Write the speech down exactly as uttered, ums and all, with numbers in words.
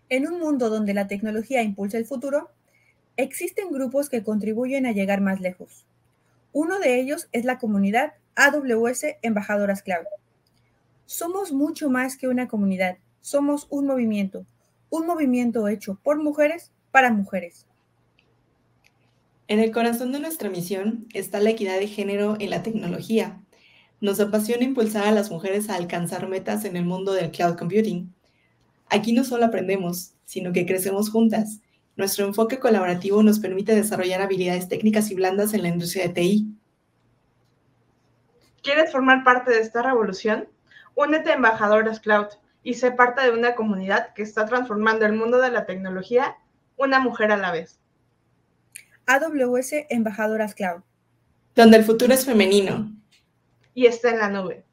En un mundo donde la tecnología impulsa el futuro, existen grupos que contribuyen a llegar más lejos. Uno de ellos es la comunidad A W S Embajadoras Cloud. Somos mucho más que una comunidad, somos un movimiento, un movimiento hecho por mujeres para mujeres. En el corazón de nuestra misión está la equidad de género en la tecnología. Nos apasiona impulsar a las mujeres a alcanzar metas en el mundo del cloud computing. Aquí no solo aprendemos, sino que crecemos juntas. Nuestro enfoque colaborativo nos permite desarrollar habilidades técnicas y blandas en la industria de T I. ¿Quieres formar parte de esta revolución? Únete a Embajadoras Cloud y sé parte de una comunidad que está transformando el mundo de la tecnología, una mujer a la vez. A W S Embajadoras Cloud. Donde el futuro es femenino. Y está en la nube.